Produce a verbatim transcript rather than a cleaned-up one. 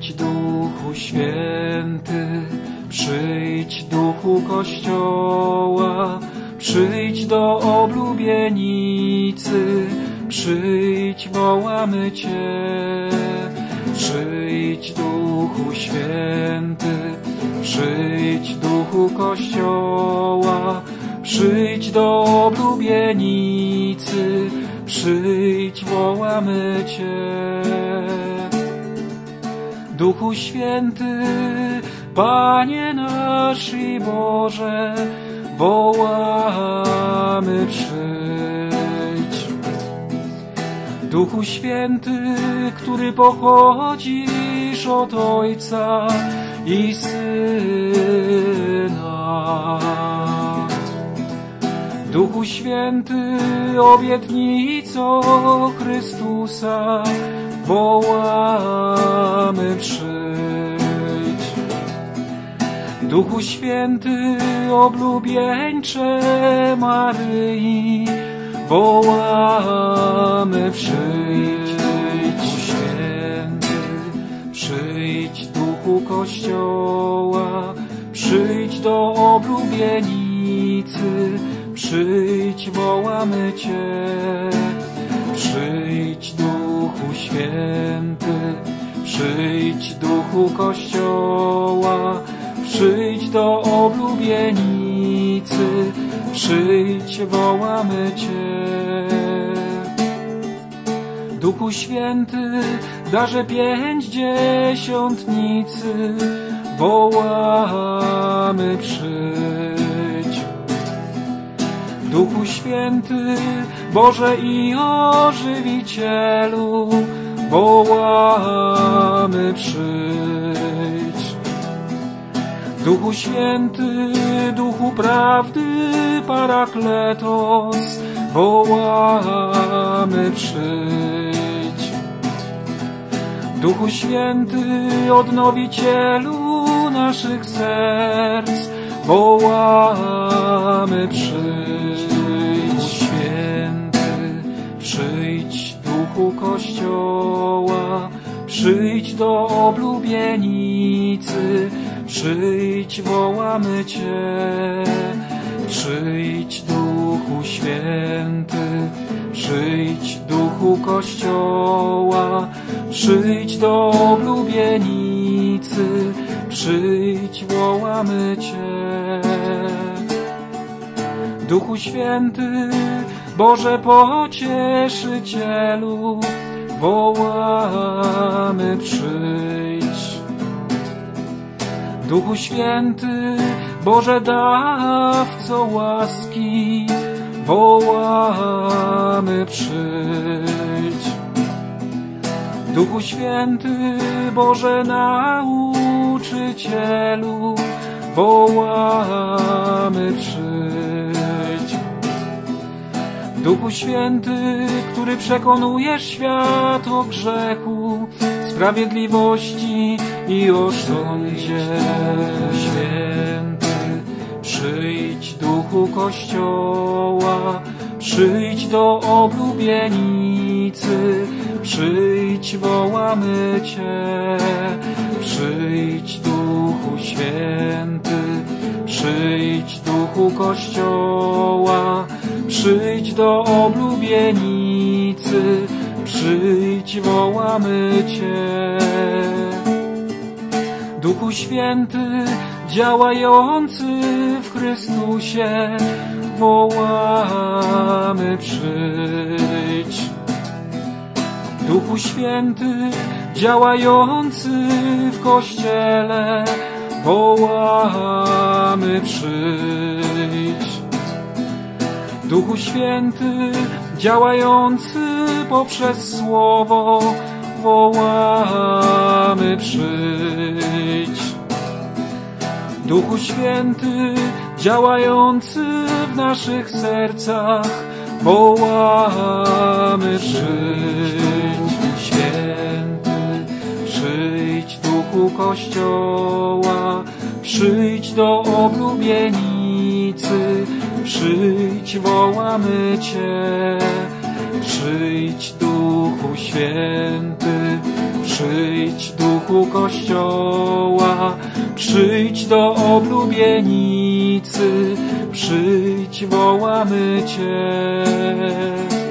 Przyjdź Duchu Święty, przyjdź Duchu Kościoła, przyjdź do oblubienicy, przyjdź, wołamy Cię. Przyjdź Duchu Święty, przyjdź Duchu Kościoła, przyjdź do oblubienicy, przyjdź, wołamy Cię. Duchu Święty, Panie nasz i Boże, wołamy, przyjdź. Duchu Święty, który pochodzisz od Ojca i Syna. Duchu Święty, obietnico Chrystusa, wołamy, przyjdź. Duchu Święty, oblubieńcze Maryi, wołamy, przyjdź. Duchu Święty, przyjdź Duchu Kościoła, przyjdź do oblubienicy, przyjdź, wołamy Cię. Przyjdź Duchu Święty, przyjdź Duchu Kościoła, przyjdź do oblubienicy, przyjdź, wołamy Cię. Duchu Święty, darze pięćdziesiątnicy, wołamy, przyjdź. Duchu Święty, Boże i Ożywicielu, wołamy, przyjdź. Duchu Święty, Duchu Prawdy, Parakletos, wołamy, przyjdź. Duchu Święty, Odnowicielu naszych serc, wołamy, przyjdź. Duchu Święty, przyjdź Duchu Kościoła, przyjdź do oblubienicy, przyjdź, wołamy Cię. Przyjdź Duchu Święty, przyjdź Duchu Kościoła, przyjdź do oblubienicy, przyjdź, wołamy Cię. Duchu Święty, Boże Pocieszycielu, wołamy, przyjdź. Duchu Święty, Boże Dawco łaski, wołamy, przyjdź. Duchu Święty, Boże Nauczycielu, wołamy, przyjdź. Duchu Święty, który przekonujesz świat o grzechu, sprawiedliwości i o sądzie. Duchu Święty, przyjdź Duchu Kościoła, przyjdź do oblubienicy, przyjdź, wołamy Cię. Przyjdź Duchu Święty, przyjdź Duchu Kościoła, przyjdź do oblubienicy, przyjdź, wołamy Cię. Duchu Święty, działający w Chrystusie, wołamy, przyjdź. Duchu Święty, działający w Kościele, wołamy, przyjdź. Duchu Święty, działający poprzez Słowo, wołamy, przyjdź. Duchu Święty, działający w naszych sercach, wołamy, przyjdź. Święty, przyjdź Duchu Kościoła, przyjdź do oblubienicy, przyjdź, wołamy Cię. Przyjdź Duchu Święty, Przyjdź, Duchu Kościoła, przyjdź do oblubienicy, przyjdź, wołamy Cię.